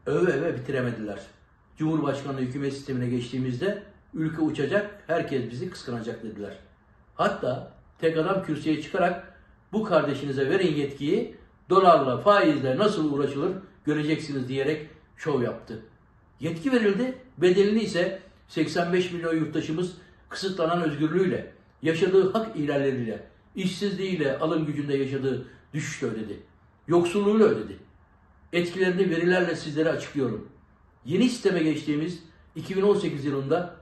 Öve öve bitiremediler. Cumhurbaşkanlığı hükümet sistemine geçtiğimizde ülke uçacak, herkes bizi kıskanacak dediler. Hatta tek adam kürsüye çıkarak bu kardeşinize verin yetkiyi, dolarla, faizle nasıl uğraşılır göreceksiniz diyerek şov yaptı. Yetki verildi, bedelini ise 85 milyon yurttaşımız kısıtlanan özgürlüğüyle, yaşadığı hak ihlalleriyle, işsizliğiyle, alım gücünde yaşadığı düşüşle ödedi. Yoksulluğuyla ödedi. Etkilerini verilerle sizlere açıklıyorum. Yeni sisteme geçtiğimiz 2018 yılında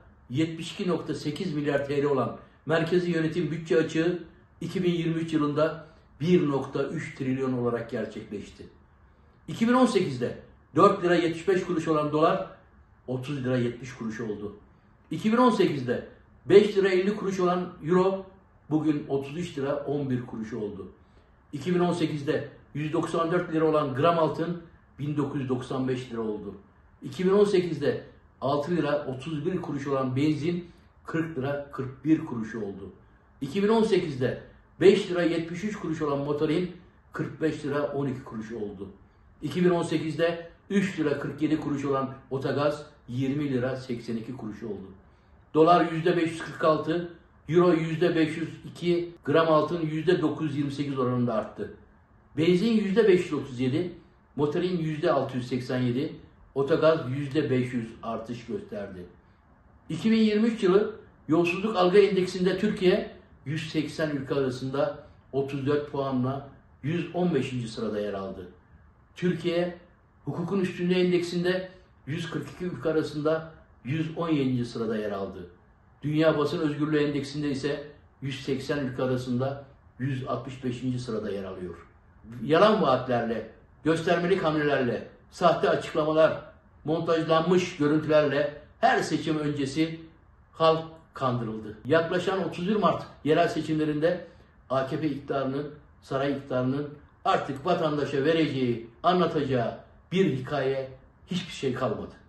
72,8 milyar TL olan merkezi yönetim bütçe açığı 2023 yılında 1,3 trilyon olarak gerçekleşti. 2018'de 4 lira 75 kuruş olan dolar 30 lira 70 kuruş oldu. 2018'de 5 lira 50 kuruş olan euro bugün 33 lira 11 kuruş oldu. 2018'de 194 lira olan gram altın 1995 lira oldu. 2018'de 6 lira 31 kuruş olan benzin 40 lira 41 kuruş oldu. 2018'de 5 lira 73 kuruş olan motorin 45 lira 12 kuruş oldu. 2018'de 3 lira 47 kuruş olan otogaz 20 lira 82 kuruş oldu. Dolar %546, euro %502, gram altın %928 oranında arttı. Benzin %537, motorin %687, otogaz %500 artış gösterdi. 2023 yılı yolsuzluk algı endeksinde Türkiye 180 ülke arasında 34 puanla 115. sırada yer aldı. Türkiye hukukun üstünlüğü endeksinde 142 ülke arasında 117. sırada yer aldı. Dünya basın özgürlüğü endeksinde ise 180 ülke arasında 165. sırada yer alıyor. Yalan vaatlerle, göstermelik hamlelerle, sahte açıklamalar, montajlanmış görüntülerle her seçim öncesi halk kandırıldı. Yaklaşan 31 Mart yerel seçimlerinde AKP iktidarının, saray iktidarının artık vatandaşa vereceği, anlatacağı bir hikaye hiçbir şey kalmadı.